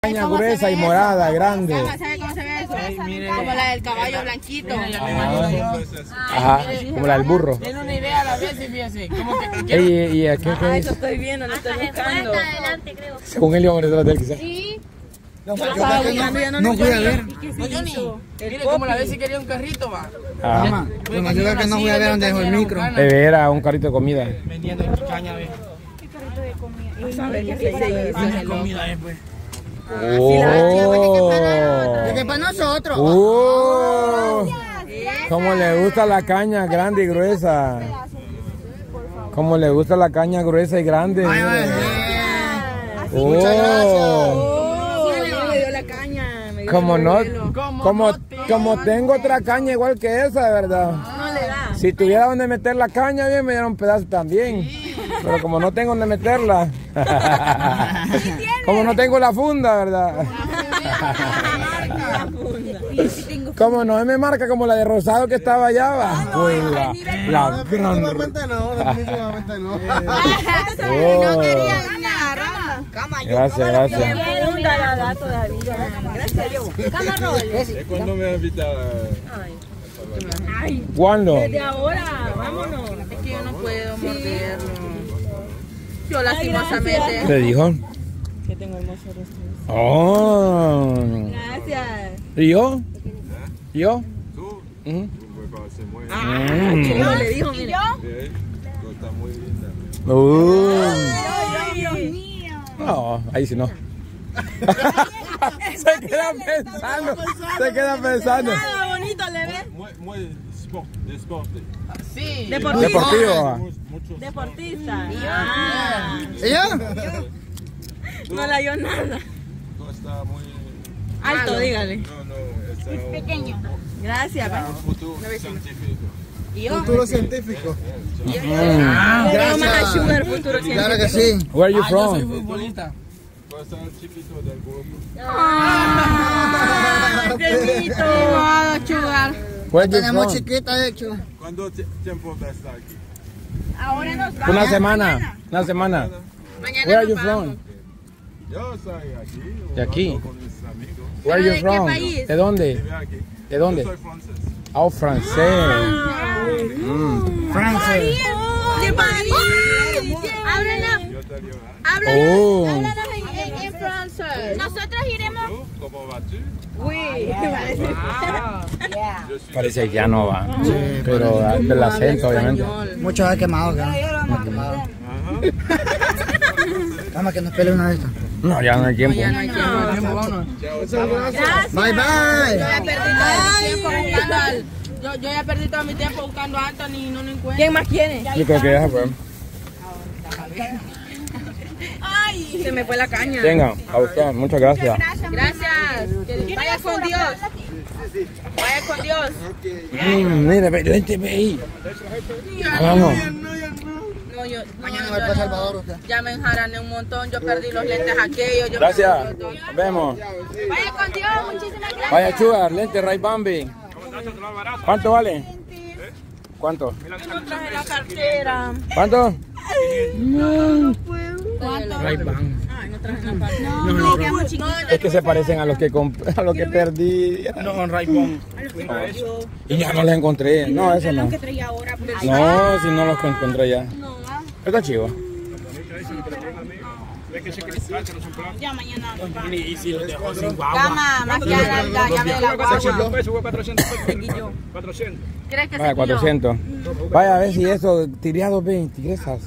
Caña gruesa y morada, grande. ¿Sabe cómo se ve eso? Como la del caballo blanquito. Ajá, como la del burro. Tiene una idea a la vez y fíjese. Como que ¿Y a qué es? Eso estoy viendo, lo estoy buscando. Según él íbamos detrás de él, quizás. Sí. No fui a ver. No, Johnny. Mire cómo la vez si quería un carrito, va. Ajá. Bueno, yo creo que no fui a ver dónde dejó el micro. Era un carrito de comida. Vendiendo caña, ve. ¿Qué carrito de comida? Una comida, pues. ¡Oh! Es para nosotros. Cómo le gusta la caña grande y gruesa. Cómo le gusta la caña gruesa y grande. Muchas gracias. Me dio la caña. Como tengo otra caña igual que esa, de verdad. No le da. Si tuviera donde meter la caña, bien me dieron un pedazo también. Pero como no tengo donde meterla. Como no tengo la funda, ¿verdad? Como no me marca como la de rosado que estaba allá, va. Pues la grande. No quería nada. Gracias, gracias. ¿Cuándo me invita? ¿Cuándo? Desde ahora, vámonos. Es que yo no puedo morderlo. Yo lastimosamente. ¿Te dijo? Que tengo hermoso rostro. Oh. Gracias. ¿Y yo? ¿Y yo? ¿Tú? Ujú. No le dijo, mire. Está muy linda. Dios mío. No, ahí sí no. Se queda pensando. Se queda pensando. Nada bonito le ve. Muy deporte. Sí. Deportivo. Mucho. Deportista. ¿Ella? No le dio nada. No está muy. Alto, dígale. No, está. Pequeño. Gracias. Un futuro científico. ¿Y yo? Futuro científico. Le veo más a Sugar, futuro científico. Claro que sí. Where are you Yo soy from? futbolista. Va a estar chiquito del grupo. ¡Qué bonito! Sugar. Where are you Tenemos from? chiquita, de hecho. ¿Cuánto tiempo va a estar aquí? Ahora nos vamos. Una semana. Una semana. Mañana Where are nos you vamos. from? Yo soy aquí. ¿De aquí? jugando con mis amigos. Where are ¿De you qué from? país? ¿De dónde? Vive aquí. ¿De dónde? Yo soy francés. Oh, francés. Francia. ¡De París! Háblanos. Yo te digo, Oh. en francés. Nosotros iremos. ¿tú? ¿Cómo vas tú? Oui. Yo soy Parece haitiano, va. Pero del acento, obviamente. Muchos ha quemado, ¿no? Quemado. Vamos que nos pelee una de estas. No, ya no hay tiempo. Bye, bye. Yo ya perdí todo mi tiempo buscando a Anthony y no lo encuentro. ¿Quién más quiere? Yo creo que ya, pues. Ay, se me fue la caña. Venga, a usted. Muchas gracias. Gracias. Vaya con Dios. Vaya con Dios. Mire, vente, ve ahí. Vamos. No, yo, Mañana va para Salvador usted. ya me enjarané un montón. Yo perdí los lentes aquellos. Yo Gracias. perdí los dos. Nos vemos. Vaya con Dios. Muchísimas gracias. Vaya, Sugar, lente Ray Bambi. ¿Cuánto vale? ¿Cuánto? Yo no traje la cartera. ¿Cuánto? Ray-Ban. Ay, no traje la cartera. Es que se parecen a los que a los que perdí. No, Raibón. Y ya no los encontré. No, eso no. que traía ahora. No, si no los encontré ya. Está chivo. Ya mañana. Y si los dejó sin guagua. Cama, más que ya me la guagua. 400. ¿Crees que Vaya, se 400. Vaya, a ver si eso, tiriado 20 tigresas.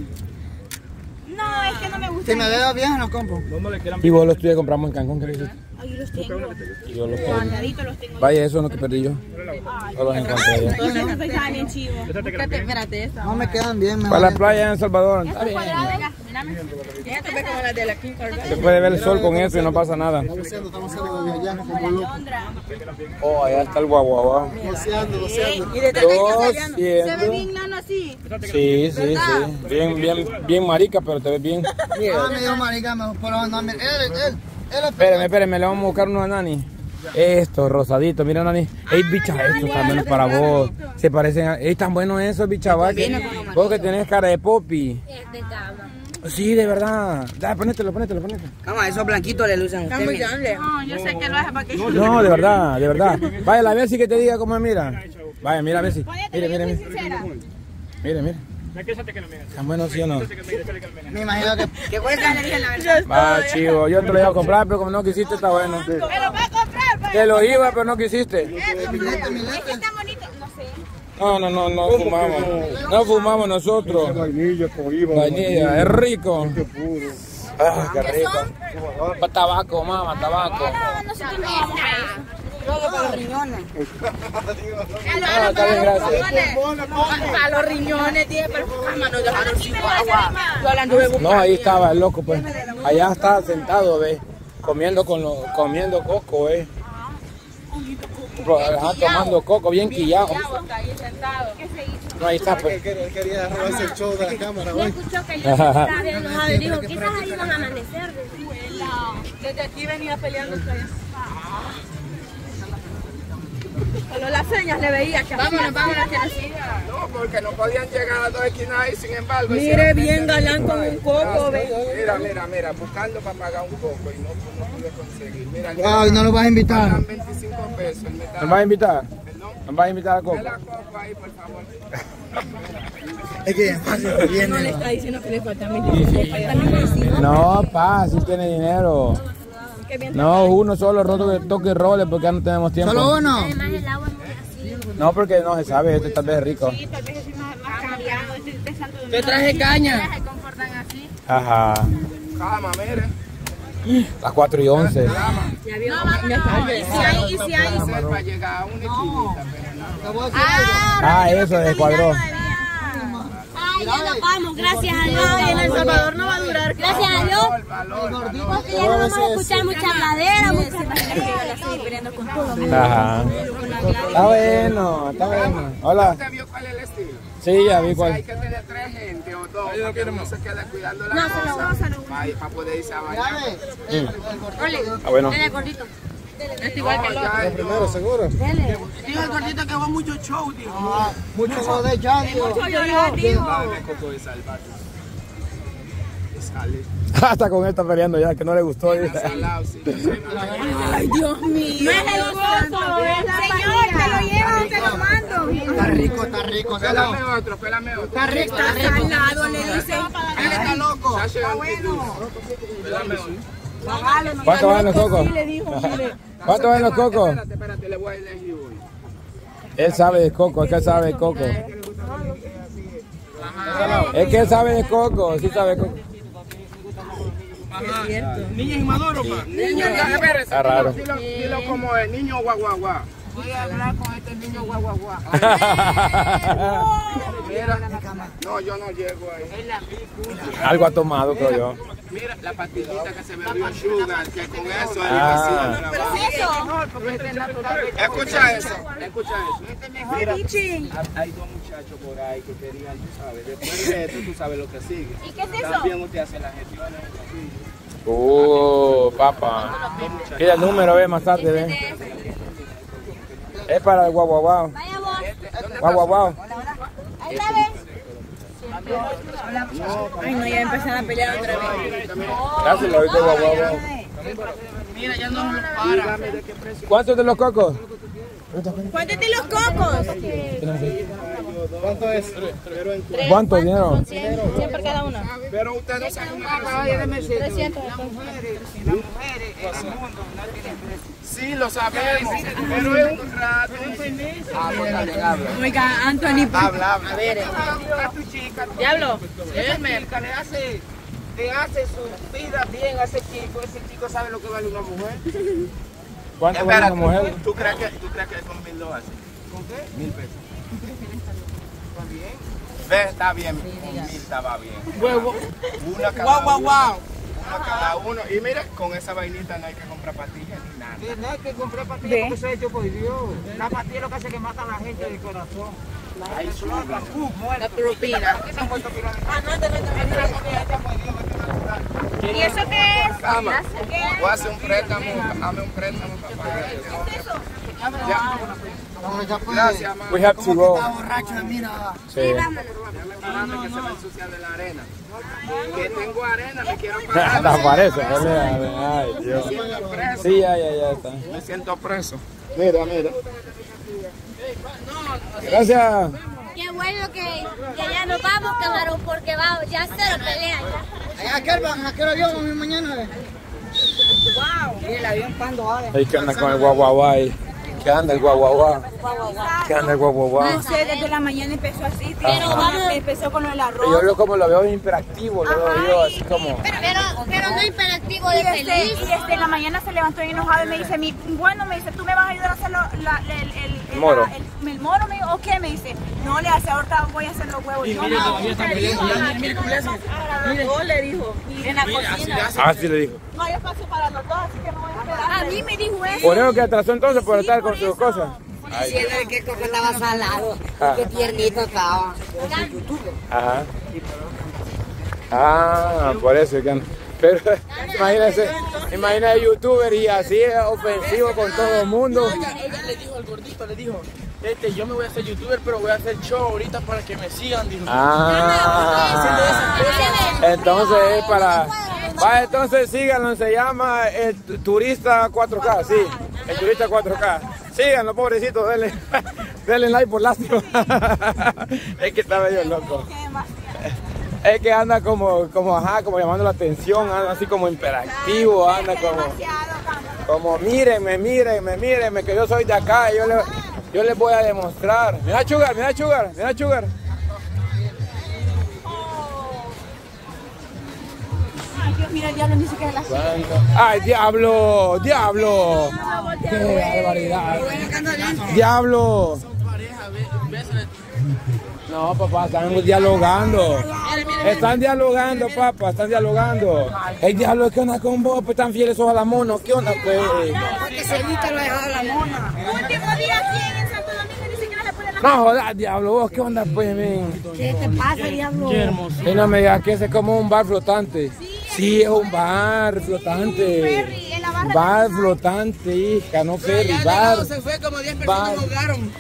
No, es que no me gusta. Si me veo bien, los compro. Y vos los tuyos compramos en Cancún, ¿qué dices? Ay, los tengo. Y yo los perdí. Guardaditos los tengo. Vaya, eso no que perdí yo. No los encontré ya. Todos esos pesaban bien chivos. Espérate, esa. No me quedan bien. me Para la voy a- playa en El Salvador. Está bien. Mírame. Ella te ve como las de la Kim Kardashian. Se puede ver el sol con eso y no pasa nada. Estamos haciendo de allá, como loco. Oh, allá está el guaguaguá. Goceando, goceando. Y desde que se ve 200. bien nano así. Sí, sí, sí. Bien marica, pero te ves bien. Ah, me dio marica, me pero no, él. Espérame, le vamos a buscar unos a Nani. Esto, rosadito, mira Nani. Ey, bicha, esto está menos para vos. Se parecen a... Ey, tan bueno eso, bicha, va. Vos que tenés cara de popi. Sí, de verdad. Dale, ponételo. Vamos, esos blanquitos le lucen a usted. Muy mira. grande. No, yo sé que lo hace para que... No, de verdad. Vaya, la Bessie que te diga cómo es, mira. Vaya, mira, Bessie. Mire. Mire. ¿Están buenos, sí o no? Me imagino que... ¿Qué cuesta? Va, chivo, yo te lo iba a comprar, pero como no quisiste, está bueno. Me lo va a comprar, pa. Te lo iba, pero no quisiste. Es que está bonito. No sé. No fumamos. No fumamos nosotros. Vainilla con IVA. Vainilla, es rico. Ah, qué rico. Tabaco, mamá, tabaco. Nosotros no vamos a eso. Luego para los riñones. Está bien, gracias. Para los riñones, dije, pero jamás nos dejaron sin agua. Yo la anduve buscando. No, ahí estaba el loco, pues. Allá está sentado, ve. Comiendo coco, ve. Ajá, tomando coco, bien quillado. No, ahí está, pues. Él quería robarse el show de la cámara hoy. Escuchó que yo estaba enojado y dijo, quizás ahí van a amanecer. Desde aquí venía peleando hasta allá. Solo las señas le veía que vámonos, que así. No, porque no podían llegar a las dos esquinas y sin embargo... Mire, bien galán con un coco, ve. Mira, buscando para pagar un coco y no pude conseguir. Mira, Wow, ¿no lo vas a invitar? 25 pesos. ¿Me vas a invitar? ¿Me vas a invitar a coco? La coco ahí, por favor. Es que es fácil que viene. No le está diciendo que le falta $25. No, pa, si tiene dinero. No, uno solo roto de toque y roles porque ya no tenemos tiempo. ¿Solo uno? Además el agua es muy así. No, porque no se sabe, este tal vez es rico. Sí, tal vez es más cambiado. Este santo de Te traje caña. se comportan así. Ajá. Cama, mire. Las 4:11. Ya vio. Y si hay. Para llegar a una esquinita, Te voy a decir algo. Ah, eso descuadró. Ay, ya nos vamos, gracias a Dios. En El Salvador no va a durar. Gracias a Dios. Porque ya no vamos a escuchar mucha habladera. Ajá. Está bueno. Hola. ¿Usted vio cuál es el estilo? Sí, ya vi cuál. Hay que tener 3 gente o 2 para que uno se quede cuidando la cosa para poder irse a bañar. Ah, bueno. Dale, gordito. Es igual que el otro. El primero, seguro. Dijo el gordito que va mucho show, tío. Mucho no de chandio. Hasta con él está peleando ya, que no le gustó. Ay, Dios mío. No es el gozo, es la señor, te lo lleva o te lo mando. Está rico. Pélame otro. Está rico. Está salado, le dicen. Él está loco. Está bueno. Pélame otro. ¿Cuánto valen los cocos? ¿Cuánto valen los cocos? Espérate, le voy a elegir uno. Él sabe de coco, es que él sabe de coco. Es que él sabe de coco, sí sabe de coco. Niño inmaduro, pa. Está raro. Dilo como el niño guaguaguá. Voy a hablar con este niño guaguaguá. Mira, no, yo no llego ahí. Algo ha tomado, creo yo. Mira la pastillita que se bebió Sugar, que con eso es Ah. Escucha eso. Mira, hay 2 muchachos por ahí que querían, tú sabes, después de esto tú sabes lo que sigue. ¿Y qué es eso? También usted hace las gestiones. Papá. Mira el número, ve más tarde, ve. Es para el guau. Vaya vos. Guau. Ahí la ves. Ay, no, ya empezaron a pelear otra vez. Gracias, lo ahorita guau. Mira, ya no nos para. ¿Cuántos de los cocos? Cuéntate los cocos. ¿Cuánto es? ¿Cuánto dinero? 100 por cada uno. Pero usted no sabe una cosa. 300. Las mujeres en el mundo no tienen precio. Sí, lo sabemos, pero es un rato. Oiga, Anthony. Habla. A ver, a tu chica. Diablo. Esa chica le hace su vida bien a ese chico sabe lo que vale una mujer. ¿Cuánto vale una mujer? ¿Tú crees que con 1,000 lo hace? ¿Con qué? 1,000 pesos. ¿Está bien? Ve, está bien, con 1,000 estaba bien. Una cada uno. Una cada uno. Y mira, con esa vainita no hay que comprar pastillas ni nada. No hay que comprar pastillas porque eso es hecho por Dios. La pastilla es lo que hace que mata a la gente del corazón. Ahí sube. La propina. Ah, no, te ¿Y eso qué es? Cama. Voy a hacer un préstamo. Hazme un préstamo, papá. Gracias, mamá. We have to go. Sí. Párame que se me ensucia de la arena. Que tengo arena, me quiero parar. Hasta parece. Ay, Dios. Sí, ya está. Me siento preso. Mira. Gracias. Qué bueno que ya nos vamos, camarón, porque ya se lo pelean. ¿A qué hora vamos mañana? Ahí que anda con el guaguaguá ahí. ¿Qué anda el guaguaguá? ¿Qué anda el guaguaguá? No sé, desde la mañana empezó así, empezó con el arroz. Yo como lo veo hiperactivo, lo veo yo así como... Pero no hiperactivo de feliz. Y en la mañana se levantó bien enojado y me dice, bueno, me dice, ¿tú me vas a ayudar a hacer el moro? El moro, me dijo, ¿o qué? Me dice, no, le hace, ahorita voy a hacer los huevos. Y mire, todavía está peleando. No, le dijo, en la cocina. Así le dijo. No, yo paso para los dos, así que no voy a esperar. A mí me dijo eso. Por eso que atrasó entonces por estar con sus cosas. Diciendo que coco estaba salado, que tiernito estaba. Ajá. Ah, por eso que anda. Pero imagínese youtuber y así es ofensivo con todo el mundo. Ella le dijo al gordito, le dijo, yo me voy a hacer youtuber, pero voy a hacer show ahorita para que me sigan, dijo. Entonces es para... Va, entonces síganlo, se llama el turista 4K, sí, el turista 4K. Síganlo, pobrecitos, denle like por lástima. Es que está medio loco. Es que anda como llamando la atención, anda así como hiperactivo, anda como mírenme, que yo soy de acá, yo les voy a demostrar. Mira Sugar. Mira, el diablo ni siquiera la sigue. ¡Ay, diablo! ¡Qué barbaridad! ¡Diablo! No, papá, están dialogando. Están dialogando, papá, están dialogando. El diablo es que anda con vos, pues están fieles a la mona. ¿Qué onda, pues? Que se evita lo dejado la mona. Último día aquí en Santo Domingo ni siquiera le ponen la No jodas, diablo, vos, ¿qué onda, pues, men? ¿Qué te pasa, diablo? Qué hermoso. Y no me digas que ese es como un bar flotante. Sí, es un bar flotante. Un bar flotante, hija, no ferry, bar. Se fue como 10 personas ahogaron.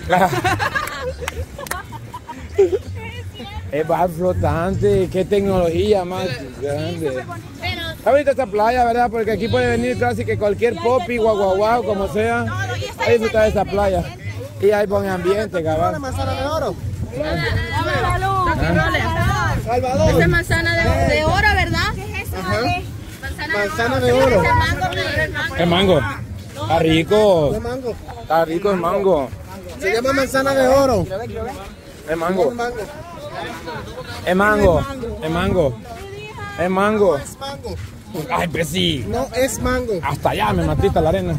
Es bar flotante, qué tecnología más grande. Está bonita esta playa, ¿verdad? Porque aquí puede venir casi que cualquier popi, guaguaguau, como sea, a disfrutar de esta playa. Y hay buen ambiente, cabal. Manzana de oro. Salvador. Esa es manzana de oro, ¿verdad? ¿Qué es eso? Manzana de oro. ¿Qué mango? Está rico. ¿Qué mango? Está rico el mango. Se llama manzana de oro. Es mango. Es mango. Es mango. Ay, pues sí. No es mango. Hasta allá me matiste la arena.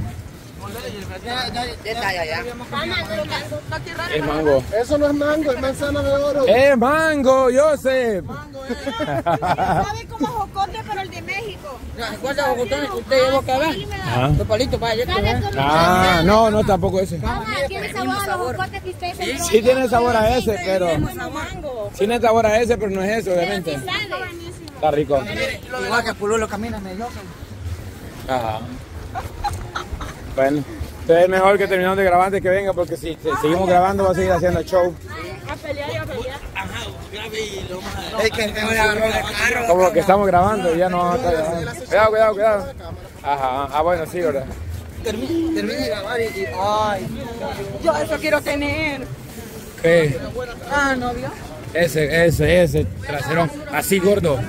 Es mango. Eso no es mango, es manzana de oro. Es mango, Joseph. ¿Sabe cómo jocote, pero el de México? ¿Cuál de bogotones usted llevó que ver? Los palitos para allá. No, tampoco ese. Tiene sabor a los jocotes que ustedes se Sí tiene sabor a ese, pero... Sí tiene sabor a ese, pero no es eso, obviamente. Está rico. Igual que Pululo camina medio. Ajá. Bueno, entonces es mejor que terminemos de grabar antes que venga, porque si seguimos grabando va a seguir haciendo el show. Ajá, grave y lo más. Es que me agarró el carro. Como lo que estamos grabando, ya no vamos a estar grabando. Cuidado. Ajá, bueno, sí, ¿verdad? Termina de grabar y... Ay, Yo eso quiero tener. ¿Qué? ¿No vio? Ese traserón, así gordo.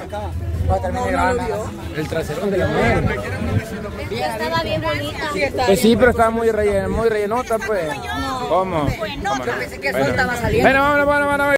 El traserón de la mujer. Estaba bien bonita. Pues sí, pero estaba muy rellenota, pues. ¿Cómo? Yo pensé que eso estaba saliendo. Bueno, vámonos.